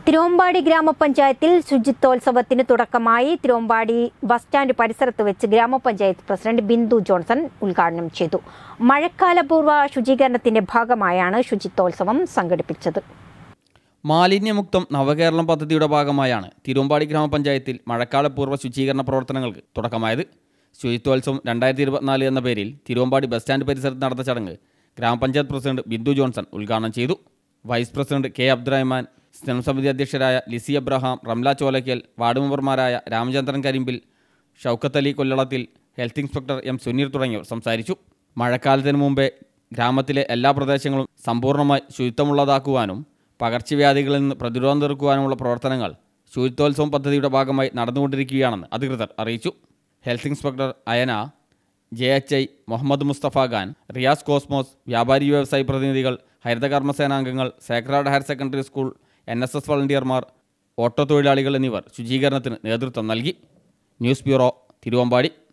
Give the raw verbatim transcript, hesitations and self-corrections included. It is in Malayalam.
തിരുവമ്പാടി ഗ്രാമപഞ്ചായത്തിൽ ശുചിത്വോത്സവത്തിന് തുടക്കമായി. തിരുവമ്പാടി ബസ് സ്റ്റാൻഡ് പരിസരത്ത് വെച്ച് ഗ്രാമപഞ്ചായത്ത് പ്രസിഡന്റ് ബിന്ദു ജോൺസൺ ഉദ്ഘാടനം ചെയ്തു. മഴക്കാലപൂർവ്വ ശുചീകരണത്തിന്റെ ഭാഗമായാണ് ശുചിത്വോത്സവം സംഘടിപ്പിച്ചത്. മാലിന്യമുക്തം നവകേരളം പദ്ധതിയുടെ ഭാഗമായാണ് തിരുവമ്പാടി ഗ്രാമപഞ്ചായത്തിൽ മഴക്കാലപൂർവ്വ ശുചീകരണ പ്രവർത്തനങ്ങൾക്ക് തുടക്കമായത്. ശുചിത്വോത്സവം രണ്ടായിരത്തി ഇരുപത്തിനാല് എന്ന പേരിൽ തിരുവമ്പാടി ബസ് സ്റ്റാൻഡ് പരിസരത്ത് നടന്ന ചടങ്ങ് ഗ്രാമപഞ്ചായത്ത് പ്രസിഡന്റ് ബിന്ദു ജോൺസൺ ഉദ്ഘാടനം ചെയ്തു. വൈസ് പ്രസിഡന്റ് കെ അബ്ദുറഹ്മാൻ, സ്ഥിരം സമിതി അധ്യക്ഷരായ ലിസി അബ്രഹാം, റംല ചോലക്കൽ, വാർഡ് മെമ്പർമാരായ Ramachandran Karimpil, Shoukath Ali Kollalathil, health inspector M Suneer തുടങ്ങിയവർ സംസാരിച്ചു. മഴക്കാലത്തിന് മുമ്പേ ഗ്രാമത്തിലെ എല്ലാ പ്രദേശങ്ങളും സമ്പൂർണ്ണമായി ശുചിത്വമുള്ളതാക്കുവാനും പകർച്ചവ്യാധികളിൽ നിന്ന് പ്രതിരോധം തീർക്കുവാനുമുള്ള പ്രവർത്തനങ്ങൾ ശുചിത്വോത്സവം പദ്ധതിയുടെ ഭാഗമായി നടന്നുകൊണ്ടിരിക്കുകയാണെന്ന് അധികൃതർ അറിയിച്ചു. Health inspector Ayana, J H I Muhammad Musthafa Khan, Riyas Cosmos, വ്യാപാരി വ്യവസായി പ്രതിനിധികൾ, ഹരിതകർമ്മസേനാംഗങ്ങൾ, sacred higher secondary school N S S വളണ്ടിയർമാർ, ഓട്ടോ തൊഴിലാളികൾ എന്നിവർ ശുചീകരണത്തിന് നേതൃത്വം നൽകി. News bureau, Thiruvambady.